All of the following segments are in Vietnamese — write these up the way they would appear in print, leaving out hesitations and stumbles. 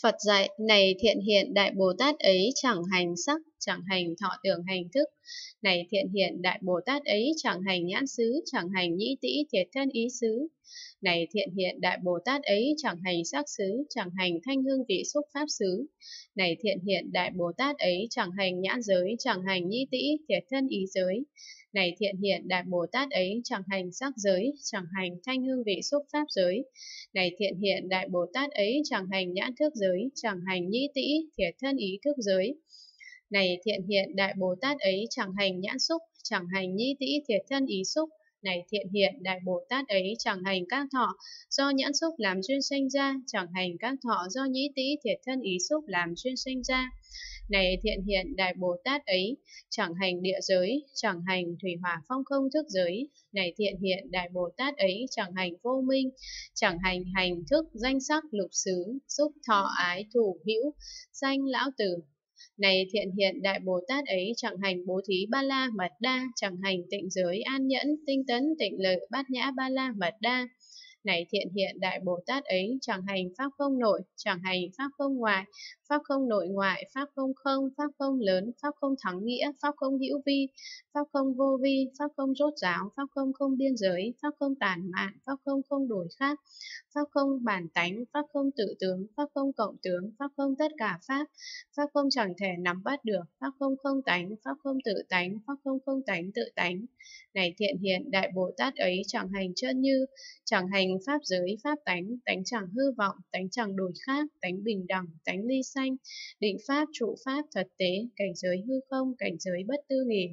Phật dạy, này thiện hiện Đại Bồ Tát ấy chẳng hành sắc, chẳng hành thọ tưởng hành thức. Này thiện hiện Đại Bồ Tát ấy chẳng hành nhãn xứ, chẳng hành nhĩ tĩ thiệt thân ý xứ. Này thiện hiện Đại Bồ Tát ấy chẳng hành sắc xứ, chẳng hành thanh hương vị xúc pháp xứ. Này thiện hiện Đại Bồ Tát ấy chẳng hành nhãn giới, chẳng hành nhĩ tĩ thiệt thân ý giới. Này thiện hiện Đại Bồ Tát ấy chẳng hành sắc giới, chẳng hành thanh hương vị xúc pháp giới. Này thiện hiện Đại Bồ Tát ấy chẳng hành nhãn thức giới, chẳng hành nhĩ tĩ thiệt thân ý thức giới. Này thiện hiện Đại Bồ Tát ấy chẳng hành nhãn xúc, chẳng hành nhĩ tĩ thiệt thân ý xúc. Này thiện hiện Đại Bồ Tát ấy chẳng hành các thọ do nhãn xúc làm duyên sanh ra, chẳng hành các thọ do nhĩ tĩ thiệt thân ý xúc làm duyên sanh ra. Này thiện hiện Đại Bồ Tát ấy chẳng hành địa giới, chẳng hành thủy hỏa phong không thức giới. Này thiện hiện Đại Bồ Tát ấy chẳng hành vô minh, chẳng hành hành thức danh sắc lục xứ, xúc thọ ái thủ hữu, sanh lão tử. Này thiện hiện Đại Bồ Tát ấy chẳng hành bố thí ba la mật đa, chẳng hành tịnh giới an nhẫn, tinh tấn tịnh lợi bát nhã ba la mật đa. Này thiện hiện Đại Bồ Tát ấy chẳng hành pháp không nội, chẳng hành pháp không ngoại, pháp không nội ngoại, pháp không không, pháp không lớn, pháp không thắng nghĩa, pháp không hữu vi, pháp không vô vi, pháp không rốt ráo, pháp không không biên giới, pháp không tản mạn, pháp không không đổi khác, pháp không bản tánh, pháp không tự tướng, pháp không cộng tướng, pháp không tất cả pháp, pháp không chẳng thể nắm bắt được, pháp không không tánh, pháp không tự tánh, pháp không không tánh tự tánh. Này thiện hiện Đại Bồ Tát ấy chẳng hành chân như, chẳng hành pháp giới, pháp tánh, tánh chẳng hư vọng, tánh chẳng đổi khác, tánh bình đẳng, tánh ly sanh, định pháp, trụ pháp, thật tế, cảnh giới hư không, cảnh giới bất tư nghì.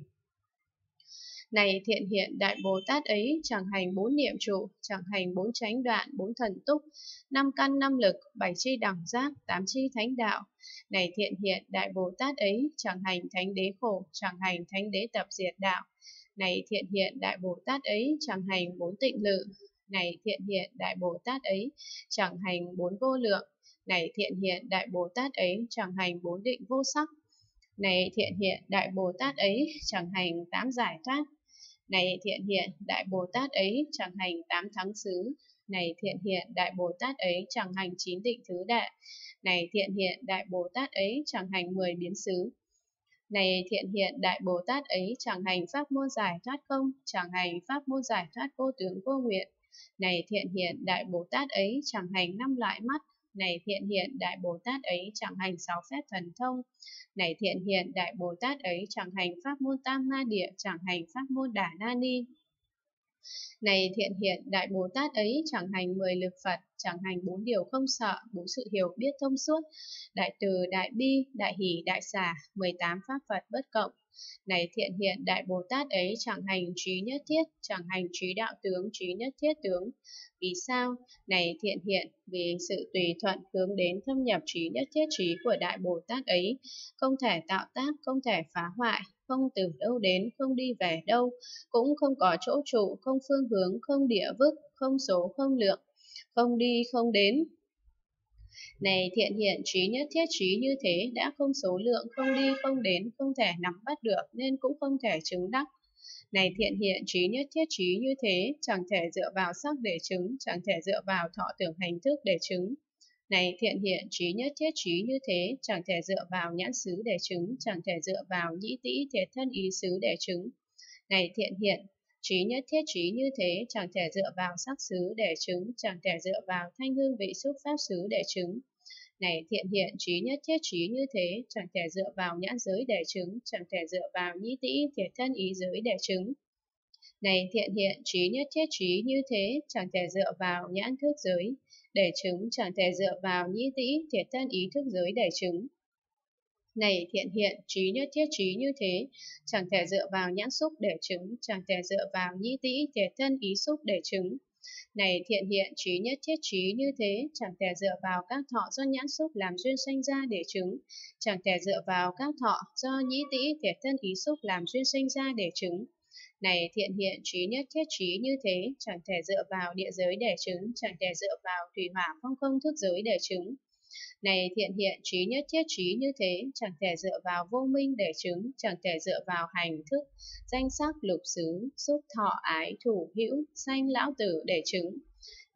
Này thiện hiện Đại Bồ Tát ấy chẳng hành bốn niệm trụ, chẳng hành bốn chánh đoạn, bốn thần túc, năm căn năm lực, bảy chi đẳng giác, tám chi thánh đạo. Này thiện hiện Đại Bồ Tát ấy chẳng hành thánh đế khổ, chẳng hành thánh đế tập diệt đạo. Này thiện hiện Đại Bồ Tát ấy chẳng hành bốn tịnh lự. Này thiện hiện Đại Bồ Tát ấy chẳng hành bốn vô lượng. Này thiện hiện Đại Bồ Tát ấy chẳng hành bốn định vô sắc. Này thiện hiện Đại Bồ Tát ấy chẳng hành tám giải thoát. Này thiện hiện Đại Bồ Tát ấy chẳng hành tám thắng xứ. Này thiện hiện Đại Bồ Tát ấy chẳng hành chín định thứ đệ. Này thiện hiện Đại Bồ Tát ấy chẳng hành 10 biến xứ. Này thiện hiện Đại Bồ Tát ấy chẳng hành pháp môn giải thoát không, chẳng hành pháp môn giải thoát vô tướng vô nguyện. Này thiện hiện Đại Bồ Tát ấy chẳng hành 5 loại mắt. Này thiện hiện Đại Bồ Tát ấy chẳng hành 6 phép thần thông. Này thiện hiện Đại Bồ Tát ấy chẳng hành pháp môn tam ma địa, chẳng hành pháp môn đả na ni. Này thiện hiện Đại Bồ Tát ấy chẳng hành 10 lực Phật, chẳng hành 4 điều không sợ, 4 sự hiểu biết thông suốt, đại từ, đại bi, đại hỷ, đại xả, 18 pháp Phật bất cộng. Này thiện hiện Đại Bồ Tát ấy chẳng hành trí nhất thiết, chẳng hành trí đạo tướng, trí nhất thiết tướng. Vì sao? Này thiện hiện, vì sự tùy thuận hướng đến thâm nhập trí nhất thiết trí của Đại Bồ Tát ấy, không thể tạo tác, không thể phá hoại, không từ đâu đến, không đi về đâu, cũng không có chỗ trụ, không phương hướng, không địa vức, không số, không lượng, không đi, không đến. Này thiện hiện trí nhất thiết trí như thế, đã không số lượng, không đi, không đến, không thể nắm bắt được, nên cũng không thể chứng đắc. Này thiện hiện trí nhất thiết trí như thế, chẳng thể dựa vào sắc để chứng, chẳng thể dựa vào thọ tưởng hành thức để chứng. Này thiện hiện trí nhất thiết trí như thế, chẳng thể dựa vào nhãn xứ để chứng, chẳng thể dựa vào nhĩ tĩ thiệt thân ý xứ để chứng. Này thiện hiện trí nhất thiết trí như thế, chẳng thể dựa vào sắc xứ để chứng, chẳng thể dựa vào thanh hương vị xúc pháp xứ để chứng. Này thiện hiện trí nhất thiết trí như thế, chẳng thể dựa vào nhãn giới để chứng, chẳng thể dựa vào nhĩ tĩ thiệt thân ý giới để chứng. Này thiện hiện trí nhất thiết trí như thế, chẳng thể dựa vào nhãn thức giới để chứng, chẳng thể dựa vào nhĩ tĩ thiệt thân ý thức giới để chứng. Này thiện hiện trí nhất thiết trí như thế, chẳng thể dựa vào nhãn xúc để chứng, chẳng thể dựa vào nhĩ tĩ thiệt thân ý xúc để chứng. Này thiện hiện trí nhất thiết trí như thế, chẳng thể dựa vào các thọ do nhãn xúc làm duyên sanh ra để chứng, chẳng thể dựa vào các thọ do nhĩ tĩ thiệt thân ý xúc làm duyên sanh ra để chứng. Này thiện hiện trí nhất thiết trí như thế, chẳng thể dựa vào địa giới để chứng, chẳng thể dựa vào thủy hỏa phong không thức giới để chứng. Này thiện hiện trí nhất thiết trí như thế, chẳng thể dựa vào vô minh để chứng, chẳng thể dựa vào hành thức, danh sắc lục xứ, xúc thọ ái thủ hữu, sanh lão tử để chứng.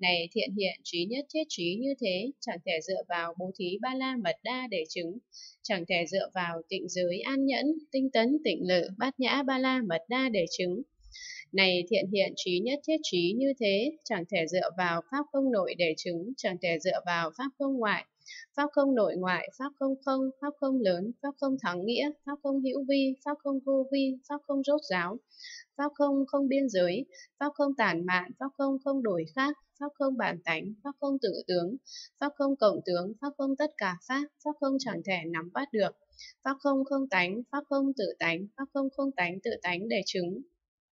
Này thiện hiện trí nhất thiết trí như thế, chẳng thể dựa vào bố thí ba la mật đa để chứng, chẳng thể dựa vào tịnh giới an nhẫn, tinh tấn tịnh lự, bát nhã ba la mật đa để chứng. Này thiện hiện trí nhất thiết trí như thế, chẳng thể dựa vào pháp không nội để chứng, chẳng thể dựa vào pháp không ngoại. Pháp không nội ngoại, pháp không không, pháp không lớn, pháp không thắng nghĩa, pháp không hữu vi, pháp không vô vi, pháp không rốt ráo, pháp không không biên giới, pháp không tản mạn, pháp không không đổi khác, pháp không bản tánh, pháp không tự tướng, pháp không cộng tướng, pháp không tất cả pháp, pháp không chẳng thể nắm bắt được, pháp không không tánh, pháp không tự tánh, pháp không không tánh tự tánh để chứng.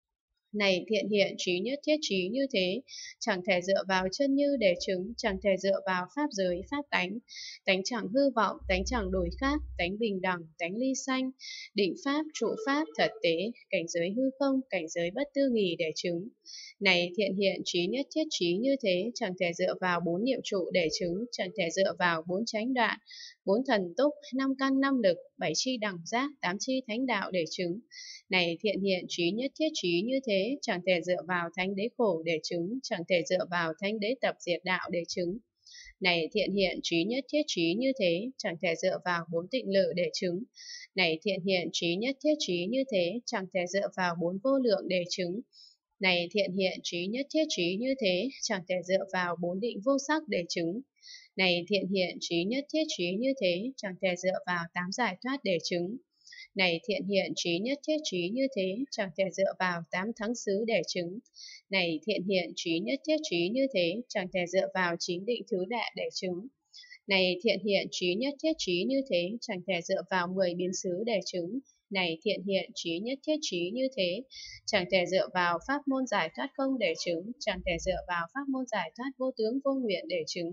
Này thiện hiện trí nhất thiết trí như thế, chẳng thể dựa vào chân như để chứng, chẳng thể dựa vào pháp giới, pháp tánh, tánh chẳng hư vọng, tánh chẳng đổi khác, tánh bình đẳng, tánh ly sanh, định pháp, trụ pháp, thật tế, cảnh giới hư không, cảnh giới bất tư nghì để chứng. Này thiện hiện trí nhất thiết trí như thế, chẳng thể dựa vào bốn niệm trụ để chứng, chẳng thể dựa vào bốn chánh đoạn, bốn thần túc, năm căn năm lực, bảy chi đẳng giác, tám chi thánh đạo để chứng. Này thiện hiện trí nhất thiết trí như thế, chẳng thể dựa vào thánh đế khổ để chứng, chẳng thể dựa vào thánh đế tập diệt đạo để chứng. Này thiện hiện trí nhất thiết trí như thế, chẳng thể dựa vào bốn tịnh lự để chứng. Này thiện hiện trí nhất thiết trí như thế, chẳng thể dựa vào bốn vô lượng để chứng. Này thiện hiện trí nhất thiết trí như thế, chẳng thể dựa vào bốn định vô sắc để chứng. Này thiện hiện trí nhất thiết trí như thế, chẳng thể dựa vào tám giải thoát để chứng. Này thiện hiện trí nhất thiết trí như thế, chẳng thể dựa vào tám thắng xứ để chứng. Này thiện hiện trí nhất thiết trí như thế, chẳng thể dựa vào chín định thứ đệ để chứng. Này thiện hiện trí nhất thiết trí như thế, chẳng thể dựa vào 10 biến xứ để chứng. Này thiện hiện trí nhất thiết trí như thế, chẳng thể dựa vào pháp môn giải thoát không để chứng, chẳng thể dựa vào pháp môn giải thoát vô tướng vô nguyện để chứng.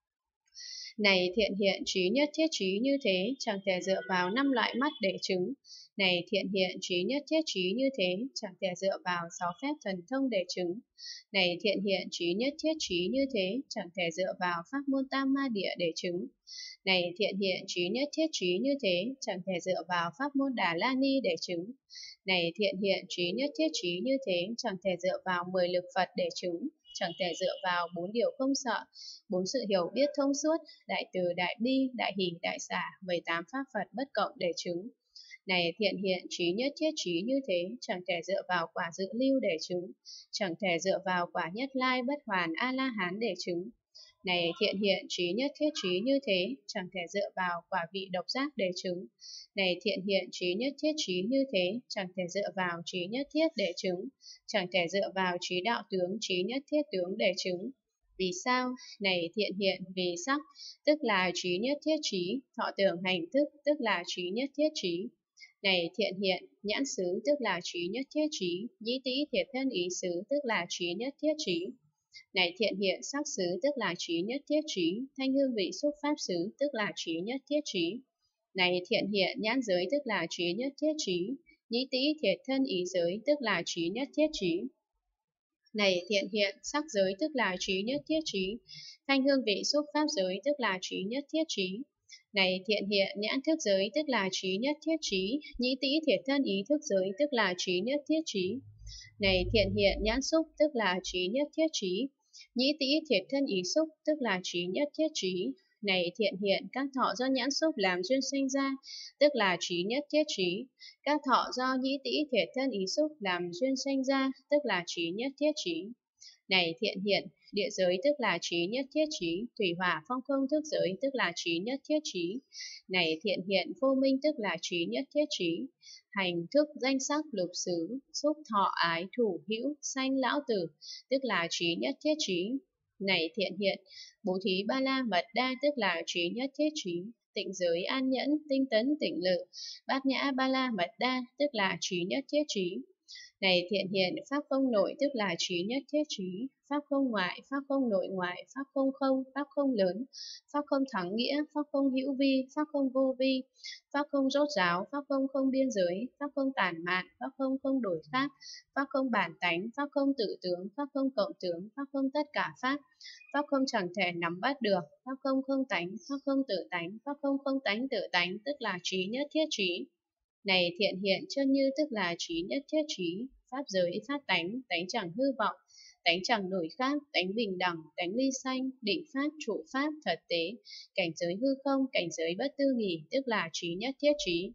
Này thiện hiện trí nhất thiết trí như thế, chẳng thể dựa vào 5 loại mắt để chứng. Này thiện hiện trí nhất thiết trí như thế, chẳng thể dựa vào 6 phép thần thông để chứng. Này thiện hiện trí nhất thiết trí như thế, chẳng thể dựa vào pháp môn tam ma địa để chứng. Này thiện hiện trí nhất thiết trí như thế, chẳng thể dựa vào pháp môn Đà La Ni để chứng. Này thiện hiện trí nhất thiết trí như thế, chẳng thể dựa vào 10 lực Phật để chứng, chẳng thể dựa vào 4 điều không sợ, 4 sự hiểu biết thông suốt, đại từ, đại bi, đại hỷ, đại xả, 18 pháp Phật bất cộng để chứng. Này thiện hiện trí nhất thiết trí như thế, chẳng thể dựa vào quả dự lưu để chứng, chẳng thể dựa vào quả nhất lai bất hoàn A-la-hán để chứng. Này thiện hiện trí nhất thiết trí như thế, chẳng thể dựa vào quả vị độc giác để chứng. Này thiện hiện trí nhất thiết trí như thế, chẳng thể dựa vào trí nhất thiết để chứng, chẳng thể dựa vào trí đạo tướng, trí nhất thiết tướng để chứng. Vì sao? Này thiện hiện vì sắc, tức là trí nhất thiết trí, thọ tưởng hành thức, tức là trí nhất thiết trí. Này thiện hiện nhãn xứ, tức là trí nhất thiết trí, nhĩ tĩ thiệt thân ý xứ, tức là trí nhất thiết trí. Này thiện hiện sắc xứ, tức là trí nhất thiết trí, thanh hương vị xúc pháp xứ, tức là trí nhất thiết trí. Này thiện hiện nhãn giới, tức là trí nhất thiết trí, nhĩ tĩ thiệt thân ý giới, tức là trí nhất thiết trí. Này thiện hiện sắc giới, tức là trí nhất thiết trí, thanh hương vị xúc pháp giới, tức là trí nhất thiết trí. Này thiện hiện nhãn thức giới, tức là trí nhất thiết trí, nhĩ tĩ thiệt thân ý thức giới, tức là trí nhất thiết trí. Này thiện hiện nhãn xúc, tức là trí nhất thiết trí, nhĩ tĩ thiệt thân ý xúc, tức là trí nhất thiết trí. Này thiện hiện các thọ do nhãn xúc làm duyên sinh ra, tức là trí nhất thiết trí. Các thọ do nhĩ tĩ thiệt thân ý xúc làm duyên sinh ra, tức là trí nhất thiết trí. Này thiện hiện địa giới, tức là trí nhất thiết trí, thủy hỏa phong không thức giới, tức là trí nhất thiết trí. Này thiện hiện vô minh, tức là trí nhất thiết trí. Hành thức danh sắc lục xứ, xúc thọ ái thủ hữu sanh lão tử, tức là trí nhất thiết trí. Này thiện hiện bố thí ba la mật đa, tức là trí nhất thiết trí. Tịnh giới an nhẫn, tinh tấn tịnh lự, bát nhã ba la mật đa, tức là trí nhất thiết trí. Này thiện hiện pháp không nội, tức là trí nhất thiết trí. Pháp không ngoại, pháp không nội ngoại, pháp không không, pháp không lớn, pháp không thắng nghĩa, pháp không hữu vi, pháp không vô vi, pháp không rốt ráo, pháp không không biên giới, pháp không tản mạn, pháp không không đổi khác, pháp không bản tánh, pháp không tự tướng, pháp không cộng tướng, pháp không tất cả pháp, pháp không chẳng thể nắm bắt được, pháp không không tánh, pháp không tự tánh, pháp không không tánh tự tánh, tức là trí nhất thiết trí. Này thiện hiện chân như, tức là trí nhất thiết trí, pháp giới pháp tánh, tánh chẳng hư vọng, tánh chẳng đổi khác, tánh bình đẳng, tánh ly sanh, định pháp, trụ pháp, thật tế, cảnh giới hư không, cảnh giới bất tư nghỉ, tức là trí nhất thiết trí.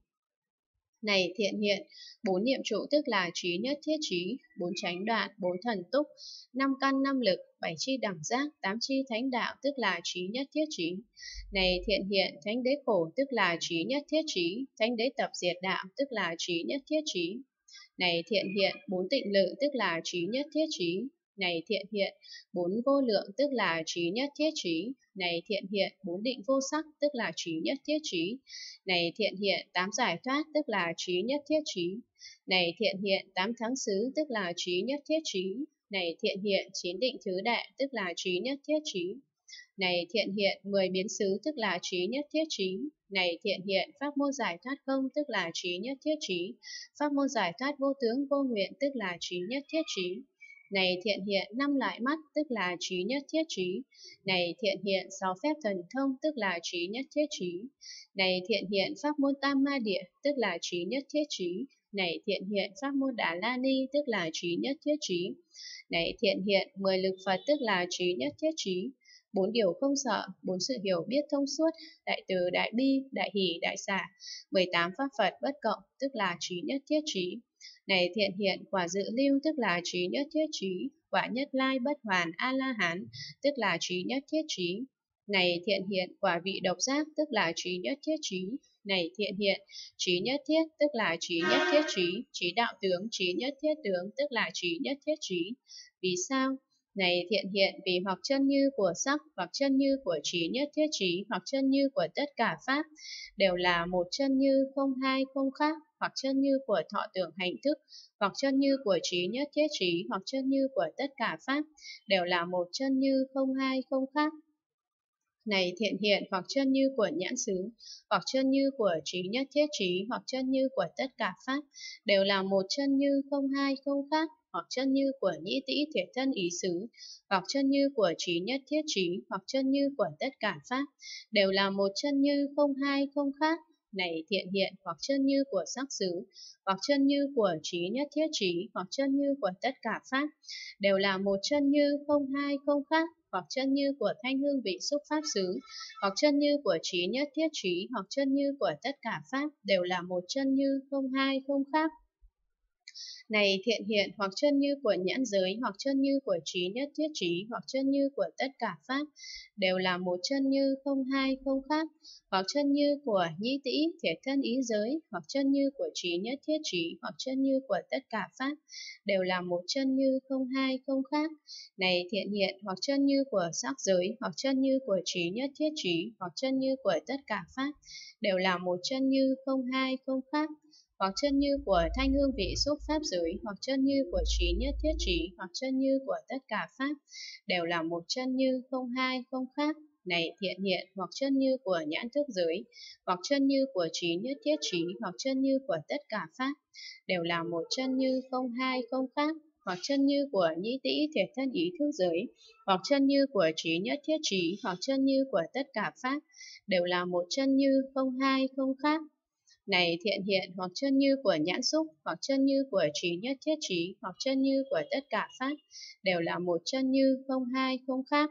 Này thiện hiện, 4 niệm trụ tức là trí nhất thiết trí, 4 chánh đoạn, 4 thần túc, 5 căn 5 lực, 7 chi đẳng giác, 8 chi thánh đạo tức là trí nhất thiết trí. Này thiện hiện, thánh đế khổ tức là trí nhất thiết trí, thánh đế tập diệt đạo tức là trí nhất thiết trí. Này thiện hiện, 4 tịnh lự tức là trí nhất thiết trí. Này thiện hiện, 4 vô lượng tức là trí nhất thiết trí. Này thiện hiện, 4 định vô sắc tức là trí nhất thiết trí. Này thiện hiện, 8 giải thoát tức là trí nhất thiết trí. Này thiện hiện, 8 thắng xứ tức là trí nhất thiết trí. Này thiện hiện, 9 định thứ đệ tức là trí nhất thiết trí. Này thiện hiện, 10 biến xứ tức là trí nhất thiết trí. Này thiện hiện, pháp môn giải thoát không tức là trí nhất thiết trí. Pháp môn giải thoát vô tướng vô nguyện tức là trí nhất thiết trí. Này thiện hiện, 5 loại mắt tức là trí nhất thiết trí. Này thiện hiện, 6 phép thần thông tức là trí nhất thiết trí. Này thiện hiện, pháp môn tam ma địa tức là trí nhất thiết trí. Này thiện hiện, pháp môn Đà La Ni tức là trí nhất thiết trí. Này thiện hiện, 10 lực Phật tức là trí nhất thiết trí. 4 điều không sợ, 4 sự hiểu biết thông suốt, đại từ, đại bi, đại hỷ, đại xả, 18 pháp Phật bất cộng tức là trí nhất thiết trí. Này thiện hiện, quả dự lưu tức là trí nhất thiết trí, quả nhất lai bất hoàn A-la-hán tức là trí nhất thiết trí. Này thiện hiện, quả vị độc giác tức là trí nhất thiết trí. Này thiện hiện, trí nhất thiết tức là trí nhất thiết trí, trí đạo tướng, trí nhất thiết tướng tức là trí nhất thiết trí. Vì sao? Này thiện hiện, vì hoặc chân như của sắc, hoặc chân như của trí nhất thiết trí, hoặc chân như của tất cả pháp, đều là một chân như không hai không khác, hoặc chân như của thọ tưởng hành thức, hoặc chân như của trí nhất thiết trí, hoặc chân như của tất cả pháp, đều là một chân như không hai không khác. Này thiện hiện, hoặc chân như của nhãn xứ, hoặc chân như của trí nhất thiết trí, hoặc chân như của tất cả pháp, đều là một chân như không hai không khác, hoặc chân như của nhĩ tĩ thiệt thân ý xứ, hoặc chân như của trí nhất thiết trí, hoặc chân như của tất cả pháp, đều là một chân như không hai không khác. Này thiện hiện, hoặc chân như của sắc xứ, hoặc chân như của trí nhất thiết trí, hoặc chân như của tất cả pháp, đều là một chân như không hai không khác, hoặc chân như của thanh hương vị xúc pháp xứ, hoặc chân như của trí nhất thiết trí, hoặc chân như của tất cả pháp, đều là một chân như không hai không khác. Này thiện hiện, hoặc chân như của nhãn giới, hoặc chân như của trí nhất thiết trí, hoặc chân như của tất cả pháp, đều là một chân như không hai không khác, hoặc chân như của nhĩ tĩ thiệt thân ý giới, hoặc chân như của trí nhất thiết trí, hoặc chân như của tất cả pháp, đều là một chân như không hai không khác. Này thiện hiện, hoặc chân như của sắc giới, hoặc chân như của trí nhất thiết trí, hoặc chân như của tất cả pháp, đều là một chân như không hai không khác, hoặc chân như của thanh hương vị xúc pháp giới, hoặc chân như của trí nhất thiết trí, hoặc chân như của tất cả pháp, đều là một chân như không hai không khác. Này thiện hiện, hoặc chân như của nhãn thức giới, hoặc chân như của trí nhất thiết trí, hoặc chân như của tất cả pháp, đều là một chân như không hai không khác, hoặc chân như của nhĩ tĩ thiệt thân ý thức giới, hoặc chân như của trí nhất thiết trí, hoặc chân như của tất cả pháp, đều là một chân như không hai không khác. Này thiện hiện, hoặc chân như của nhãn xúc, hoặc chân như của trí nhất thiết trí, hoặc chân như của tất cả pháp, đều là một chân như không hai không khác.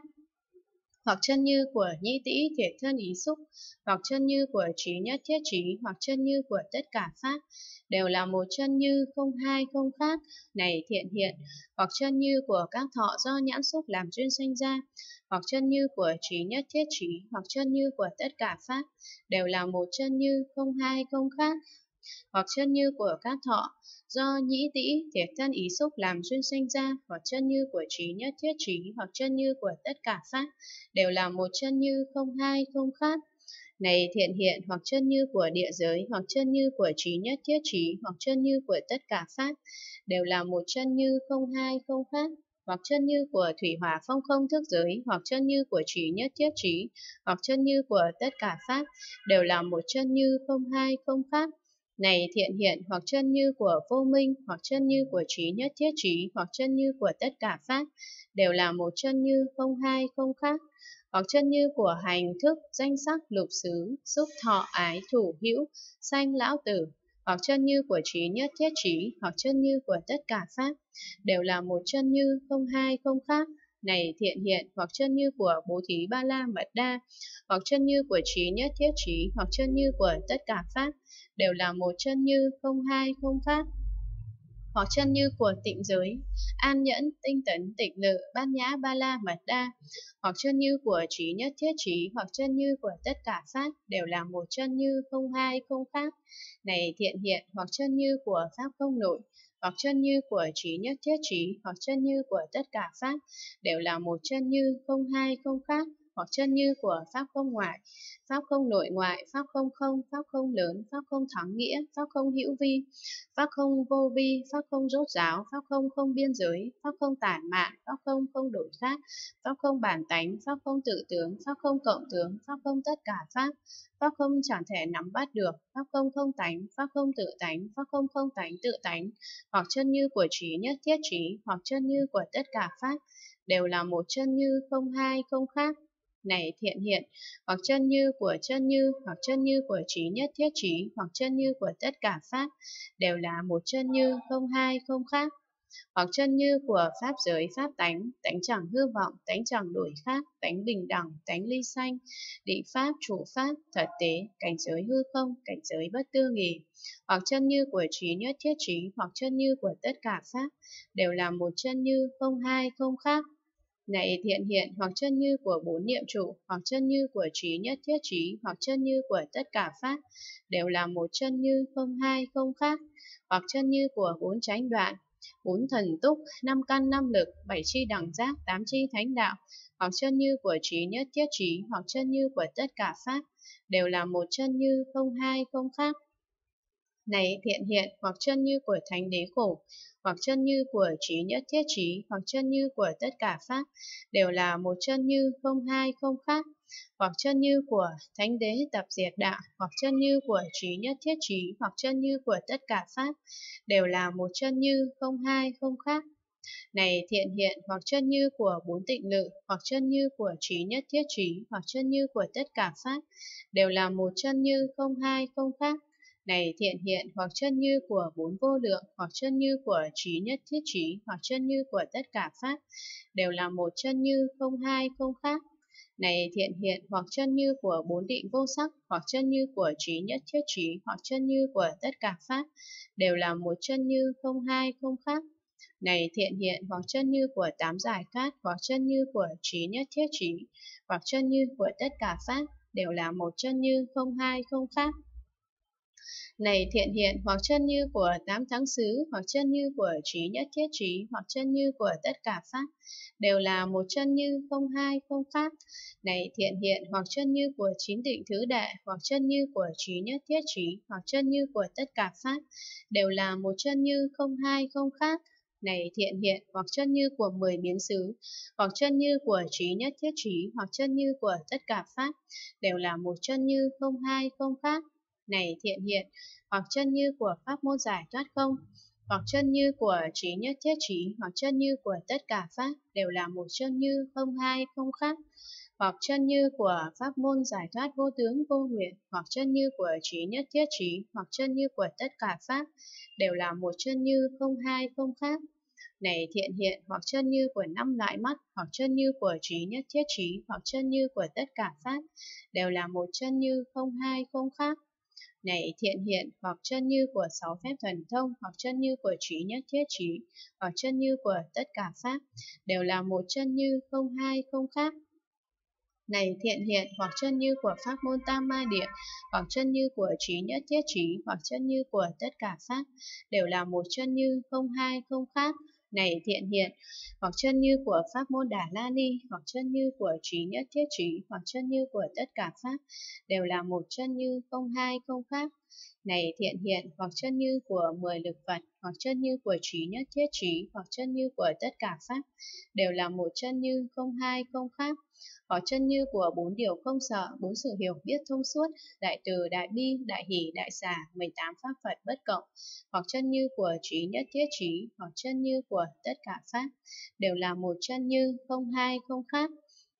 Hoặc chân như của nhĩ tĩ thiệt thân ý xúc, hoặc chân như của trí nhất thiết trí, hoặc chân như của tất cả pháp, đều là một chân như không hai không khác. Này thiện hiện, hoặc chân như của các thọ do nhãn xúc làm duyên sanh ra, hoặc chân như của trí nhất thiết trí, hoặc chân như của tất cả pháp, đều là một chân như không hai không khác. Hoặc chân như của các thọ do nhĩ tĩ thiệt thân ý xúc làm duyên sanh ra, hoặc chân như của trí nhất thiết trí, hoặc chân như của tất cả pháp, đều là một chân như không hai không khác. Này thiện hiện, hoặc chân như của địa giới, hoặc chân như của trí nhất thiết trí, hoặc chân như của tất cả pháp, đều là một chân như không hai không khác. Hoặc chân như của thủy hỏa phong không thức giới, hoặc chân như của trí nhất thiết trí, hoặc chân như của tất cả pháp, đều là một chân như không hai không khác. Này thiện hiện, hoặc chân như của vô minh, hoặc chân như của trí nhất thiết trí, hoặc chân như của tất cả pháp, đều là một chân như không hai không khác. Hoặc chân như của hành thức, danh sắc, lục xứ, xúc thọ ái thủ hữu, sanh lão tử, hoặc chân như của trí nhất thiết trí, hoặc chân như của tất cả pháp, đều là một chân như, không hai không khác. Này thiện hiện, hoặc chân như của bố thí ba la mật đa, hoặc chân như của trí nhất thiết trí, hoặc chân như của tất cả pháp, đều là một chân như, không hai không khác. Hoặc chân như của tịnh giới, an nhẫn, tinh tấn, tịnh lự, bát nhã ba la mật đa, hoặc chân như của trí nhất thiết trí, hoặc chân như của tất cả pháp, đều là một chân như, không hai không khác. Này thiện hiện, hoặc chân như của pháp không nội, hoặc chân như của trí nhất thiết trí, hoặc chân như của tất cả pháp, đều là một chân như, không hai không khác. Hoặc chân như của pháp không ngoại, pháp không nội ngoại, pháp không không, pháp không lớn, pháp không thắng nghĩa, pháp không hữu vi, pháp không vô vi, pháp không rốt ráo, pháp không không biên giới, pháp không tản mạn, pháp không không đổi khác, pháp không bản tánh, pháp không tự tướng, pháp không cộng tướng, pháp không tất cả pháp, pháp không chẳng thể nắm bắt được, pháp không không tánh, pháp không tự tánh, pháp không không tánh tự tánh, hoặc chân như của trí nhất thiết trí, hoặc chân như của tất cả pháp, đều là một chân như, không hai không khác. Này thiện hiện, hoặc chân như của chân như, hoặc chân như của trí nhất thiết trí, hoặc chân như của tất cả pháp, đều là một chân như, không hai không khác. Hoặc chân như của pháp giới pháp tánh, tánh chẳng hư vọng, tánh chẳng đổi khác, tánh bình đẳng, tánh ly sanh, định pháp, trụ pháp, thật tế, cảnh giới hư không, cảnh giới bất tư nghì. Hoặc chân như của trí nhất thiết trí, hoặc chân như của tất cả pháp, đều là một chân như, không hai không khác. Này thiện hiện, hoặc chân như của bốn niệm trụ, hoặc chân như của trí nhất thiết trí, hoặc chân như của tất cả pháp, đều là một chân như, không hai không khác. Hoặc chân như của bốn chánh đoạn, bốn thần túc, năm căn năm lực, bảy chi đẳng giác, tám chi thánh đạo, hoặc chân như của trí nhất thiết trí, hoặc chân như của tất cả pháp, đều là một chân như, không hai không khác. Này thiện hiện, hoặc chân như của thánh đế khổ, hoặc chân như của trí nhất thiết trí, hoặc chân như của tất cả pháp, đều là một chân như, không hai không khác. Hoặc chân như của thánh đế tập diệt đạo, hoặc chân như của trí nhất thiết trí, hoặc chân như của tất cả pháp, đều là một chân như, không hai không khác. Này thiện hiện, hoặc chân như của bốn tịnh lự, hoặc chân như của trí nhất thiết trí, hoặc chân như của tất cả pháp, đều là một chân như, không hai không khác. Này thiện hiện, hoặc chân như của bốn vô lượng, hoặc chân như của trí nhất thiết trí, hoặc chân như của tất cả pháp, đều là một chân như, không hai không khác. Này thiện hiện, hoặc chân như của bốn định vô sắc, hoặc chân như của trí nhất thiết trí, hoặc chân như của tất cả pháp, đều là một chân như, không hai không khác. Này thiện hiện, hoặc chân như của tám giải thoát, hoặc chân như của trí nhất thiết trí, hoặc chân như của tất cả pháp, đều là một chân như, không hai không khác. Này thiện hiện, hoặc chân như của tám tháng xứ, hoặc chân như của trí nhất thiết trí, hoặc chân như của tất cả pháp, đều là một chân như, không hai không khác. Này thiện hiện, hoặc chân như của chín định thứ đệ, hoặc chân như của trí nhất thiết trí, hoặc chân như của tất cả pháp, đều là một chân như, không hai không khác. Này thiện hiện, hoặc chân như của 10 biến xứ, hoặc chân như của trí nhất thiết trí, hoặc chân như của tất cả pháp, đều là một chân như, không hai không khác. Này thiện hiện, hoặc chân như của pháp môn giải thoát không, hoặc chân như của trí nhất thiết trí, hoặc chân như của tất cả pháp, đều là một chân như, không hai không khác. Hoặc chân như của pháp môn giải thoát vô tướng vô nguyện, hoặc chân như của trí nhất thiết trí, hoặc chân như của tất cả pháp, đều là một chân như, không hai không khác. Này thiện hiện, hoặc chân như của năm loại mắt, hoặc chân như của trí nhất thiết trí, hoặc chân như của tất cả pháp, đều là một chân như, không hai không khác. Này thiện hiện, hoặc chân như của sáu phép thần thông, hoặc chân như của trí nhất thiết trí, hoặc chân như của tất cả pháp, đều là một chân như, không hai không khác. Này thiện hiện, hoặc chân như của pháp môn tam ma địa, hoặc chân như của trí nhất thiết trí, hoặc chân như của tất cả pháp, đều là một chân như, không hai không khác. Này thiện hiện, hoặc chân như của pháp môn Đà La Ni, hoặc chân như của trí nhất thiết trí, hoặc chân như của tất cả pháp, đều là một chân như, không hai không khác. Này thiện hiện, hoặc chân như của 10 lực Phật, hoặc chân như của trí nhất thiết trí, hoặc chân như của tất cả pháp, đều là một chân như, không hai không khác. Hoặc chân như của bốn điều không sợ, bốn sự hiểu biết thông suốt, đại từ, đại bi, đại hỷ, đại xả, 18 pháp Phật bất cộng, hoặc chân như của trí nhất thiết trí, hoặc chân như của tất cả pháp, đều là một chân như, không hai không khác.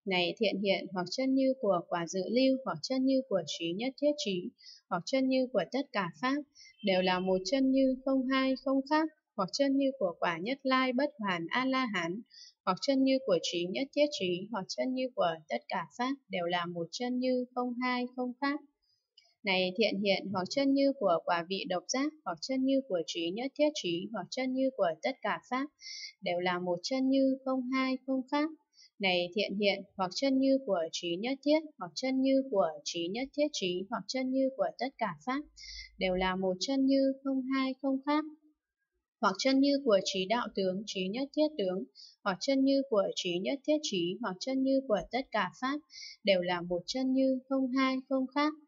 Này thiện hiện hoặc chân như của quả dự lưu, hoặc chân như của trí nhất thiết trí, hoặc chân như của tất cả pháp, đều là một chân như không hai không khác, hoặc chân như của quả nhất lai bất hoàn A-la-hán, hoặc chân như của trí nhất thiết trí, hoặc chân như của tất cả pháp, đều là một chân như không hai không khác. Này thiện hiện hoặc chân như của quả vị độc giác, hoặc chân như của trí nhất thiết trí, hoặc chân như của tất cả pháp, đều là một chân như không hai không khác. Này thiện hiện hoặc chân như của trí nhất thiết, hoặc chân như của trí nhất thiết trí, hoặc chân như của tất cả pháp, đều là một chân như không hai không khác. Hoặc chân như của trí đạo tướng, trí nhất thiết tướng, hoặc chân như của trí nhất thiết trí, hoặc chân như của tất cả pháp, đều là một chân như không hai không khác.